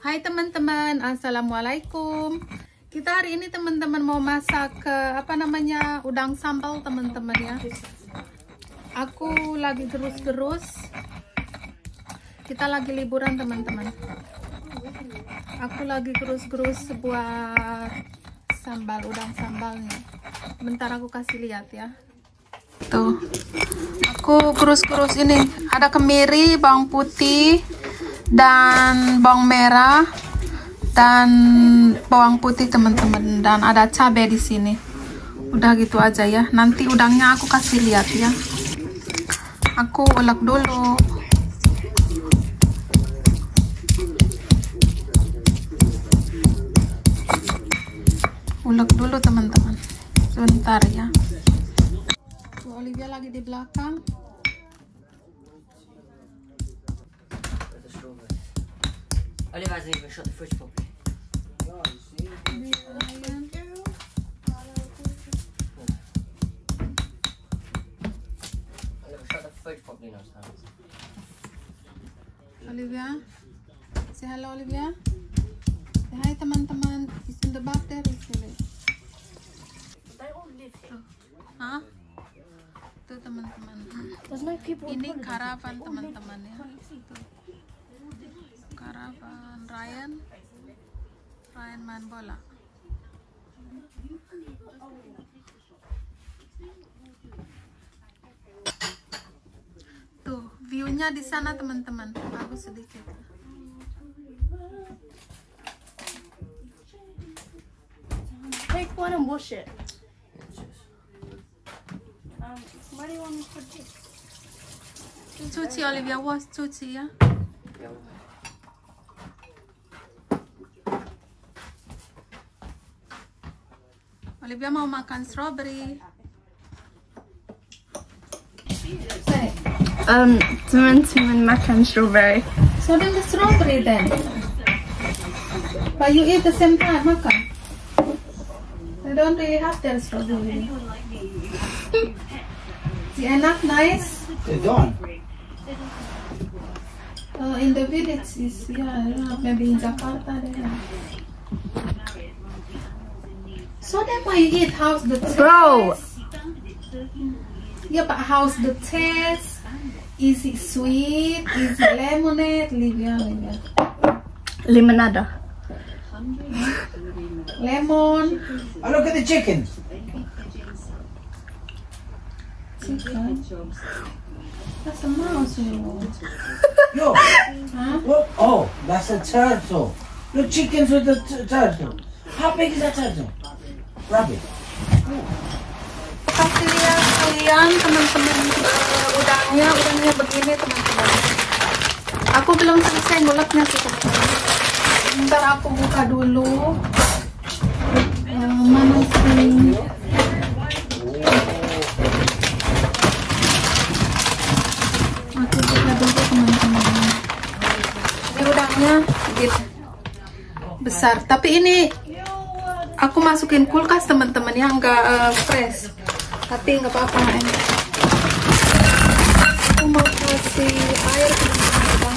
Hai teman-teman, assalamualaikum. Kita hari ini teman-teman mau masak udang sambal teman-teman ya. Aku lagi gerus-gerus. Kita lagi liburan teman-teman. Aku lagi gerus-gerus sebuah sambal, udang sambalnya. Bentar aku kasih lihat ya. Tuh, aku gerus-gerus ini. Ada kemiri, bawang putih, dan bawang merah, dan bawang putih teman-teman. Dan ada cabai di sini. Udah gitu aja ya. Nanti udangnya aku kasih lihat ya. Aku ulek dulu. Ulek dulu teman-teman. Sebentar ya. Tuh, Olivia lagi di belakang. Oliver hasn't even shut the fridge properly. Oliver shut the fridge properly now, Sam. Olivia, say hello Olivia. Say hi teman-teman. It's in the back there. They all live here. Hah? Tuh teman-teman. There's no people. Ini karavan teman-teman ya. Tuh. Karavan Ryan main bola. Tuh, view-nya di sana teman-teman. Bagus sedikit. Take one and wash it. Where do you want me to put this? Cuci Olivia, wash cuci ya. Olivia mau makan strawberry. Teman-teman makan strawberry. So then the strawberry then. But you eat the same time, makan. They don't really have their strawberry. Is enak, nice? They don't. In the village is, yeah, I don't know, maybe in Jakarta they have. So then why you eat, how's the taste? Bro. Yeah, but how's the taste? Is it sweet? Is it lemonade? Livia. Limonada. Lemon. Oh, look at the chicken. Chicken. That's a mouse. Look. Huh? Look. Oh, that's a turtle. Look, chickens with the turtle. How big is that turtle? Rabbit. Kasih lihat kalian teman-teman udangnya begini teman-teman. Aku belum selesai nguleknya sih teman-teman. Ntar aku buka dulu. Mana sih? Aku buka dulu teman-teman. Ini udangnya gitu besar. Tapi ini aku masukin kulkas teman-teman ya, nggak fresh. Tapi nggak apa-apa ini. Aku mau kasih air teman-teman.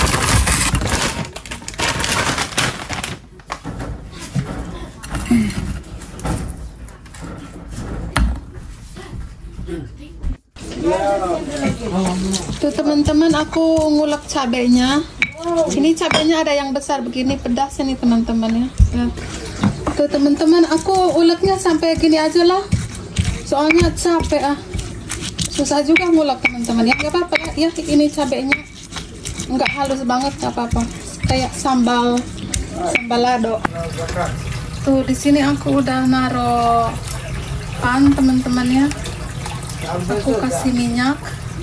Tuh teman-teman, aku ngulek cabenya. Ini cabenya ada yang besar begini, pedas ini teman-teman ya. Tuh teman-teman, aku uleknya sampai gini aja lah. Soalnya capek susah juga ngulek teman-teman ya. Gak apa-apa ya, ini cabenya nggak halus banget, gak apa-apa. Kayak sambal lado. Tuh di sini aku udah naro pan teman-teman ya. Aku kasih minyak.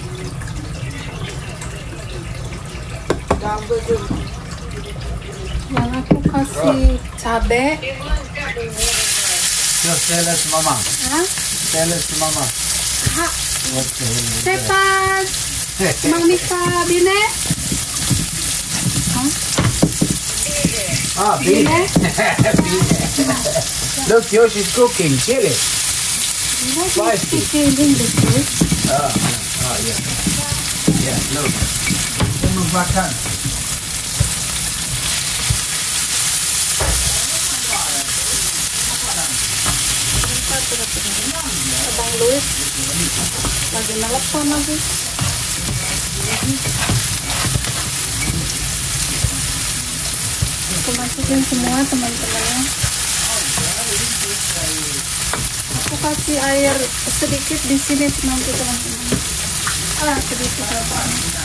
Yang aku kasih cabai. Just tell us, Mama. Hah? Tell us, Mama. Ha, What the hell is Cepat, Mang Nika Bine. Hah? Ah, Bine. beef. Look, Yoshi's cooking chili. Why do you speak English, please? Yeah. Yeah, look. Move back on. Abang Louis lagi nelpon lagi. Aku masukin semua teman-temannya. Aku kasih air sedikit di sini nanti teman-teman. Sedikit apa?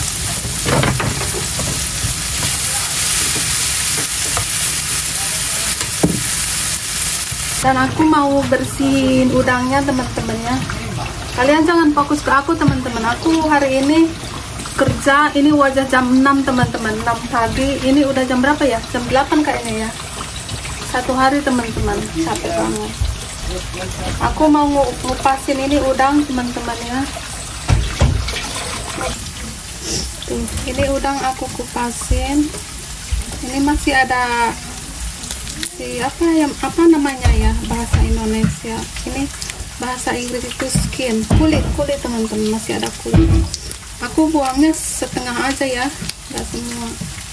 Dan aku mau bersihin udangnya teman-temannya. Kalian jangan fokus ke aku teman-teman. Aku hari ini kerja, ini wajah jam 6 teman-teman, 6 pagi. Ini udah jam berapa ya? Jam 8 kayaknya ya. Satu hari teman-teman, capek banget. Aku mau ngupasin ini udang teman-teman ya. Tuh, ini udang aku kupasin. Ini masih ada apa namanya ya bahasa Indonesia. Ini bahasa Inggris itu skin, kulit teman-teman, masih ada kulit. Aku buangnya setengah aja ya, nggak semua.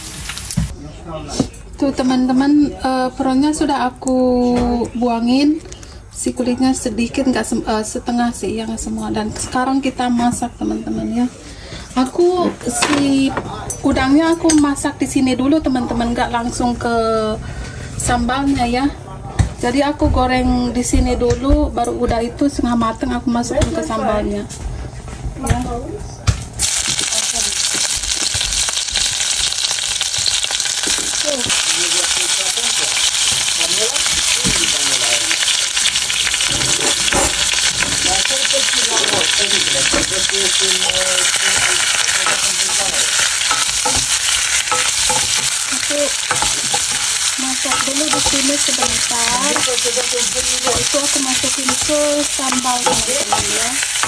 Tuh teman-teman, peronnya sudah aku buangin, si kulitnya sedikit, nggak setengah sih, ya nggak semua. Dan sekarang kita masak teman-teman ya. Aku si udangnya aku masak di sini dulu teman-teman, nggak langsung ke sambalnya ya. Jadi aku goreng di sini dulu, baru udah itu setengah mateng aku masukin ke sambalnya. Ya. Aku masak dulu di sini sebentar. Itu aku masukin ke sambal teman-teman ya.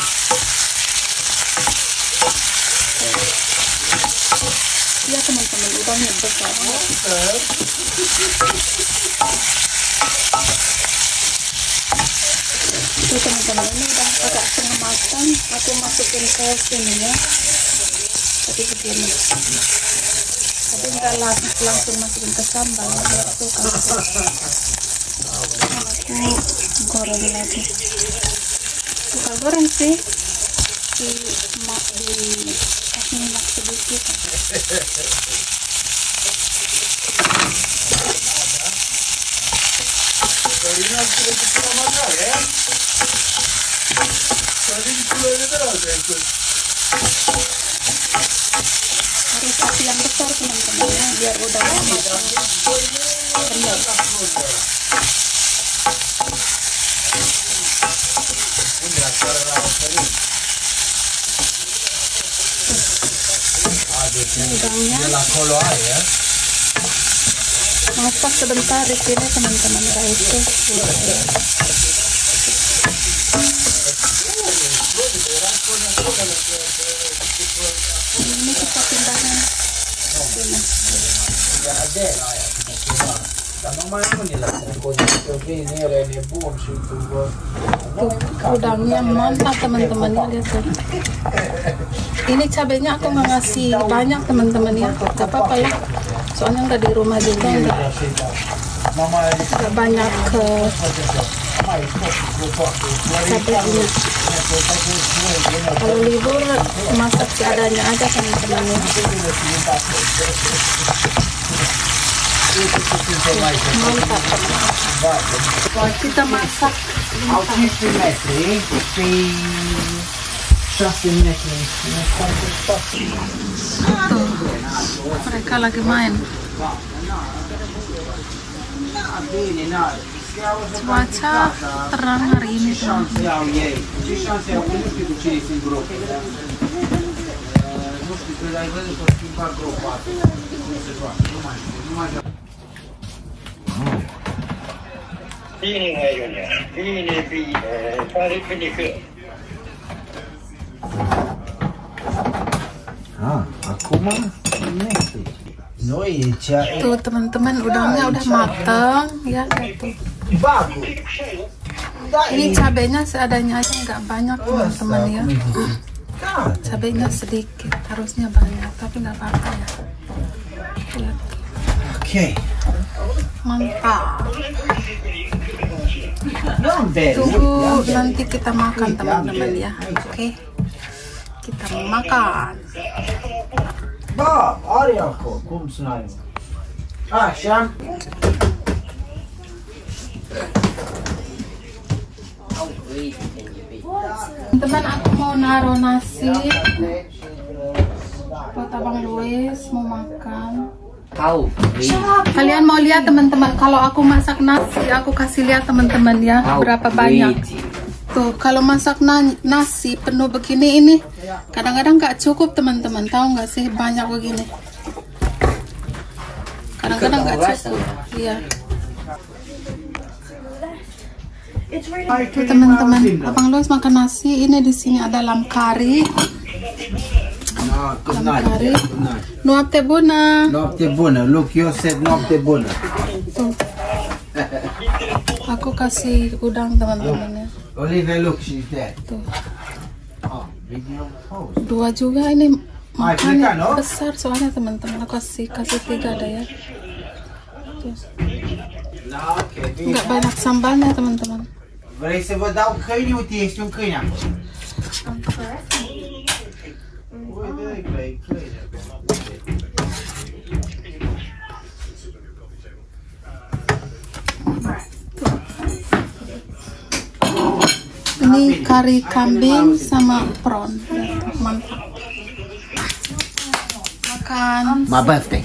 Ya teman-teman, udangnya besar. Itu teman-teman, ini udah agak setengah matang. Aku masukin ke sini ya. Tapi begini. Tapi nggak langsung masukin ke sambal. Aku goreng lagi. Bukan goreng sih. Kasih minyak sedikit. Harus api yang besar teman-teman ya, biar udangnya matang benar. Udangnya masak sebentar di sini teman-teman, guys. Ini kita pindahkan sini. Udangnya mantap teman-teman ya, lihat tuh. Ini cabenya aku nggak ngasih banyak teman-teman ya, nggak apa-apa ya. Soalnya nggak di rumah juga, nggak banyak cabai ini. Kalau libur masak seadanya aja teman-teman ya. Mantap. Kita masak. Tuh, mereka lagi main. Cuaca terang hari ini teman. Aku mah Tuh teman-teman, udangnya udah mateng ya, tuh. Ini cabenya seadanya aja, nggak banyak teman-teman ya. Cabenya sedikit, harusnya banyak tapi nggak apa-apa ya. Lihat. Oke. Mantap. Tunggu nanti kita makan teman-teman ya. Oke. Kita makan. Bob, Ariako, cum snaim. Așa. How greedy can you be? Teman, aku mau naruh nasi buat Abang Luis mau makan. How greedy? Kalian mau lihat teman-teman, kalau aku masak nasi, aku kasih lihat teman-teman ya berapa banyak. Tuh, kalau masak nasi penuh begini ini, kadang-kadang nggak cukup teman-teman. Tahu nggak sih, banyak begini. Kadang-kadang nggak cukup. Iya. Tuh teman-teman, Abang Luis makan nasi. Ini di sini ada lam kari. Lam kari. Noapte bună. Noapte bună. Look, you said noapte bună. Tuh. Aku kasih udang teman-teman ya. Olivia, look, she's there. Tuh. Oh, video post. Dua juga ini makannya Afrika, no? besar soalnya teman-teman. Aku kasih 3 ada ya. Tuh. No, okay. Nggak banyak sambalnya teman-teman. Vrei să vă dau câini? Uite, ești un câine acolo. Uite, câine. Ini kari kambing sama prawn. Mantap. Makan. My birthday.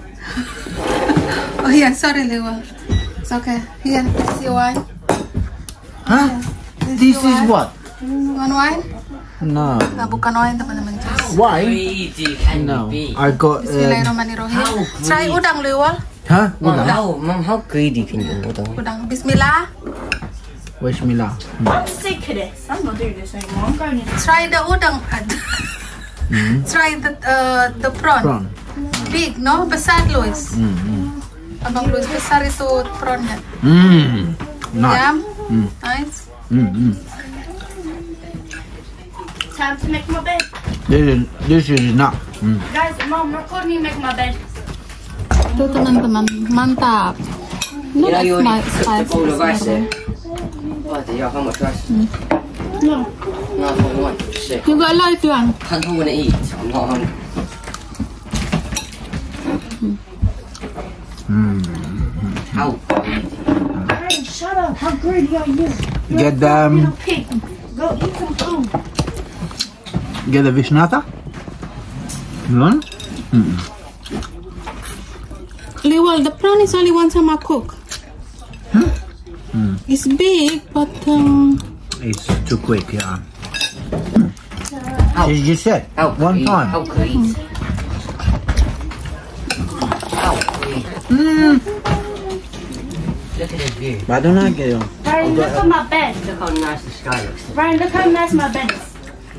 Oh iya, sorry Lewal. It's okay. Here, this is wine. Huh? This is what? Want wine? No. Nah, bukan wine teman-teman. Why? Greedy can No. you be? I got. Bismillahirrahmanirrahim. Try udang Lewal. Huh? Mom, how greedy can you be? Udang. Bismillah. Wish me luck. I'm sick of this. I'm not doing this anymore. I'm going in. Try the udang. Try the prawn. Prawn. Big, no? Besar, Luis. Abang Luis besar itu prawnnya. Nice. Yum. Nice. Time to make my bed. This is enough. Guys, Mom, record me make my bed. Tuh teman-teman, mantap. You know you already cooked the spicy. bowl of rice there. What the hell, how much rice? No. No, I don't want. Shit. You got a lot if you want. I don't want to eat. I'm not hungry. How greedy? Hey, shut up. How greedy are you? Get Little pig. Go eat some food. Get the vishnata. You want? Lewal, the prawn is only one time I cook. It's big, but It's too quick, yeah. How? As you said, How one greedy? time. How greedy? How greedy? Look at this view. But I don't like it. Ryan, look at my bed. Look how nice the sky looks. Ryan, look how nice my bed is.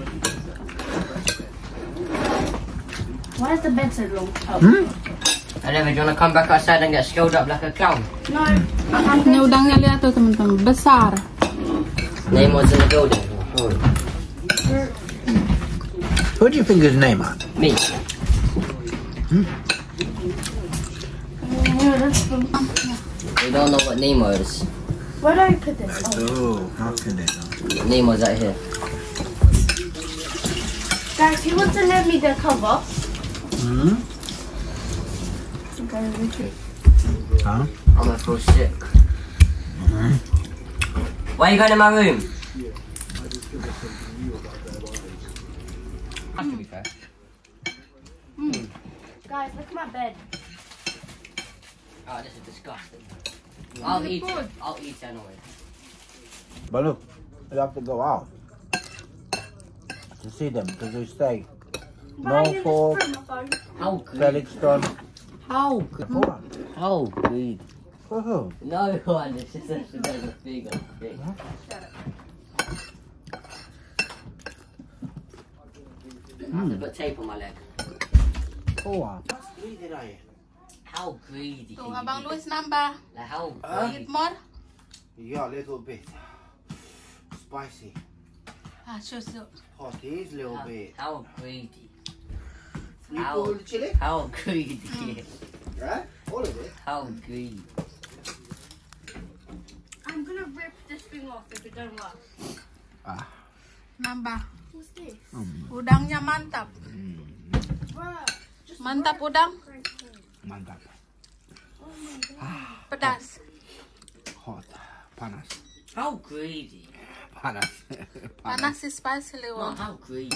Why is the bed so long? And then do you want to come back outside and get scalded up like a clown? No. ini udangnya lihat tuh teman-teman, besar. Name was in the building. Oh, What do you think his name are? me. We don't know what Nemo is. Where do I put this? Oh, how can they know? Nemo's out here. Guys, who wants to lend me the cover? Huh? I'm gonna feel sick. Why are you going in my room? Has to be fair. Guys, look at my bed. Oh, this is disgusting. I'll eat it. I'll eat it anyway. But look, you have to go out to see them because they stay. Norfolk, How greedy? Felixton. How greedy? How greedy? Oh, No one. It's just a big thing. I have to put tape on my leg. oh. How greedy Tuh, can you Abang be? Luis nambah. Like how Eat greedy? more. Yeah, a little bit. Spicy. Ah, sure. Hot is a little bit. How greedy? You Ow. put the chili? How greedy? Right? All of it. How greedy? I'm gonna rip this thing off if it don't work. Nambah. What's this? Udangnya mantap. Bruh. Mantap udang. Mantap. Pedas. Hot. Panas. How greedy. Panas. Panas is spicy No, lewa. how greedy.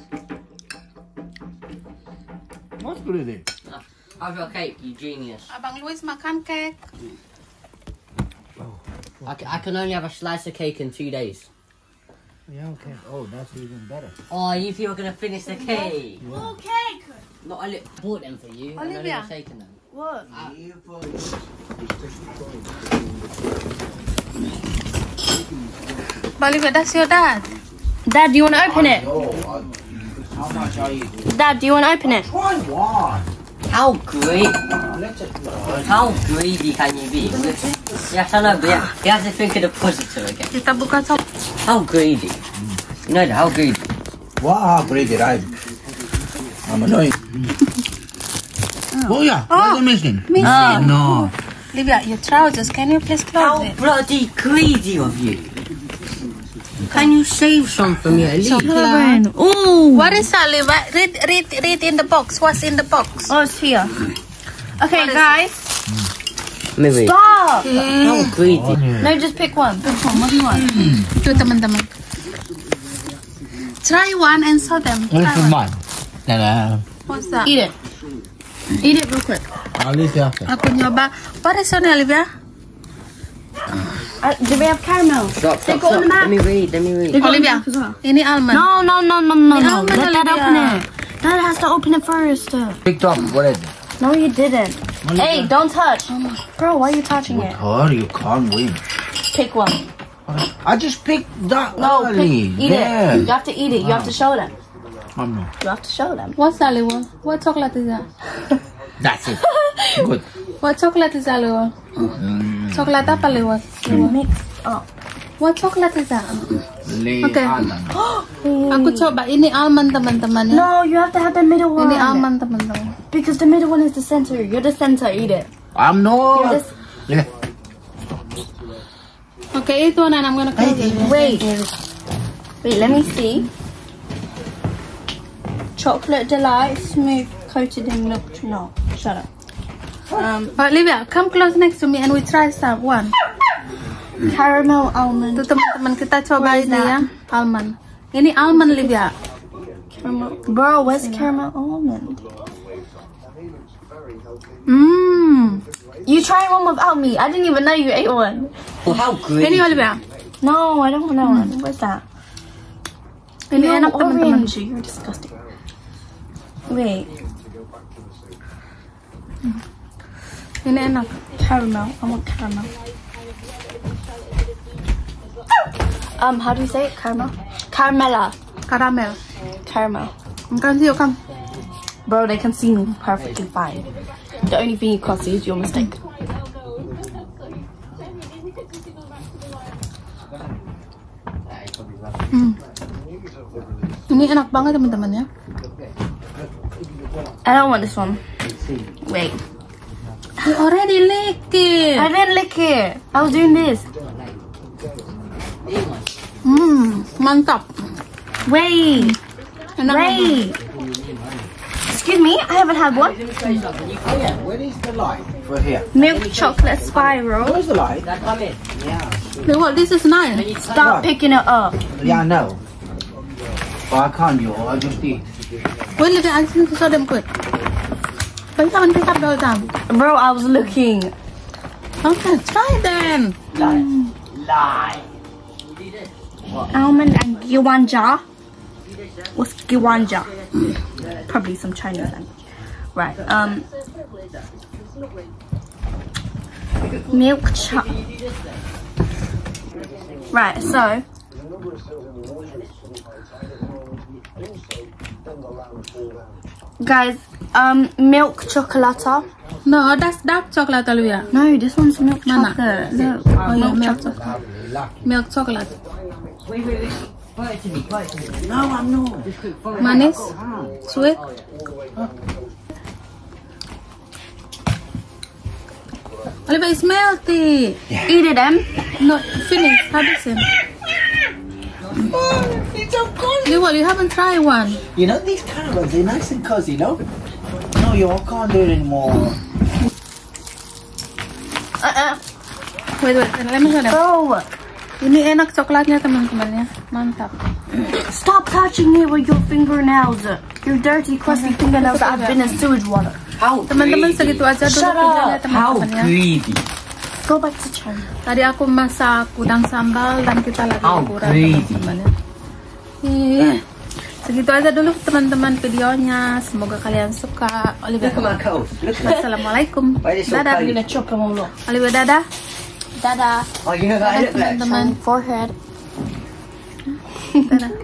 What's good in it? How's your cake, you genius? Abang Luis makan cake. I can only have a slice of cake in 2 days. Yeah, okay. Oh, that's even better. Oh, you think you're gonna finish the cake? Full cake. Not a little. Bought them for you. And Olivia. I'm taking them. What? Olivia, that's your dad. Dad, do you want to open it? How much are you? Dad, do you want to open it? Try one. How greedy? Let's just. How greedy can you be? Yes, I know, but you have to think of the positive again. Kita buka sok. How greedy? You know that, how greedy? Wow, greedy, right? I'm annoying. Oh yeah, what's missing? Missing. No. Olivia, your trousers. Can you please How close it? bloody greedy of you! Can you save some for me at least? Chocolate. Oh. What is that, Olivia? Read in the box. What's in the box? Oh, it's here. Okay, What is guys. Maybe. Stop. How greedy. No, just pick one. Pick one. What do you want? Tuh teman-teman. Try one and show them. What's Try the one. man? Nah, What's that? Eat it. Eat it real quick. I'll leave it after. Aku nyoba. What is on Olivia? Do we have caramel? Stop, They stop, got on stop. the map. Let me read, let me read. They got on the Olivia, map as well. ini almond. No. Yeah, Let Dad Olivia. open it. Dad has to open it first. Picked up, what is it? No, you didn't. Hey, don't touch. Bro, why are you touching it? Oh, you can't win. Pick one. I just picked that No, early. eat There. it. You have to eat it. You have to show them. I'm not. You have to show them. What's that, Olivia? What chocolate is that? That's it. Good. What chocolate is that, Olivia? Coklat apa, Olivia? Mix up. What chocolate is that? Lay Okay. almond. Aku coba. Ini almond, teman-teman ya. No, you have to have the middle one. Ini almond, teman-teman. Because the middle one is the center. You're the center. Eat it. I'm not. Yes. Yeah. Okay, itu one and I'm gonna close it. Wait. Wait, let me see. Chocolate delight, smooth, coated in milk. No, shut up. Olivia, come close next to me and we try some one. Caramel almond. Tuh teman-teman, kita coba What is ini ya, almond. Ini almond, Olivia. Caramel. Bro, where's caramel almond? You try one without me. I didn't even know you ate one. Well, how greedy. Ini Olivia. No, I don't want that one. Where's that? Ini No, enak teman-teman. orange. You're disgusting. Wait, Ini enak. caramel. I want caramel. How do you say it? Caramel? Caramella. Caramel. Caramel. Come see you, come. Bro, they can see me perfectly fine. The only thing you can't see is your mistake. Ini enak banget teman-teman ya. I don't want this one. Wait. You already lick it. I didn't lick it. I was doing this. Mantap. Wait. Enak. Wait. Excuse me, I haven't had one. Where is the light for here? Milk chocolate spiral. Where's the light? That come in. Look, this is nice. Stop picking it up. Yeah, I know. But I can't, I just eat. Wait, Olivia, I just need to show them quick. But you haven't picked up the whole time. Bro, I was looking. Okay, try then. Lie. Almond and Giwanja. What's Giwanja? Probably some Chinese language. Right, milk chocolate. Right, so guys, milk chocolate. No, that's dark chocolate, Olivia. No, this one's milk Mana? chocolate. Look, Oh yeah, milk milk chocolate. chocolate. Milk chocolate. Wait. Put it to me, put it to me. No, I'm not. Just quick, follow me. Manis? Sweet? Olivia, it's melty. Eat it, Em. No, finish. Habisin. It's so cozy. You haven't tried one. You know, these caravans, they're nice and cozy, no? No, you can't do it anymore. Wait, let me show them. Oh, Ini enak coklatnya teman-teman ya, mantap. stop touching it with your fingernails. Your dirty, crusty fingernails that have been in sewage water. How Teman-teman greedy. segitu aja dulu videonya How teman-teman ya. greedy. Go back to China. Tadi aku masak udang sambal dan kita lagi How liburan greedy. teman-teman ya. Segitu aja dulu teman-teman videonya. Semoga kalian suka. Olivia, Look at my coat. Look at that. Assalamualaikum. Why is it so Dadah. cold? Chop them all up. Olivia, dadah. Dada. Oh, you know Dadah that I look like. teman-teman. Forehead. Dadah.